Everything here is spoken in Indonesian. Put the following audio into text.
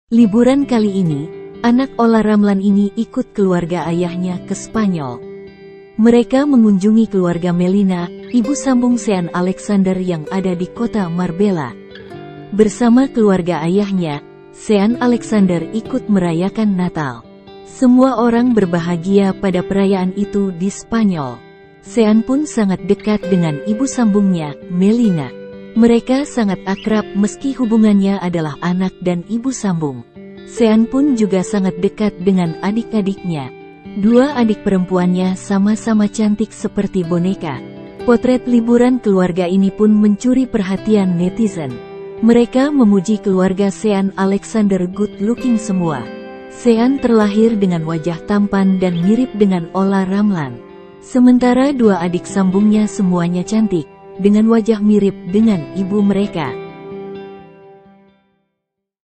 Liburan kali ini, anak Ola Ramlan ini ikut keluarga ayahnya ke Spanyol. Mereka mengunjungi keluarga Melina, ibu sambung Sean Alexander yang ada di kota Marbella. Bersama keluarga ayahnya, Sean Alexander ikut merayakan Natal. Semua orang berbahagia pada perayaan itu di Spanyol. Sean pun sangat dekat dengan ibu sambungnya, Melina. Mereka sangat akrab meski hubungannya adalah anak dan ibu sambung. Sean pun juga sangat dekat dengan adik-adiknya. Dua adik perempuannya sama-sama cantik seperti boneka. Potret liburan keluarga ini pun mencuri perhatian netizen. Mereka memuji keluarga Sean Alexander good looking semua. Sean terlahir dengan wajah tampan dan mirip dengan Ola Ramlan. Sementara dua adik sambungnya semuanya cantik, dengan wajah mirip dengan ibu mereka.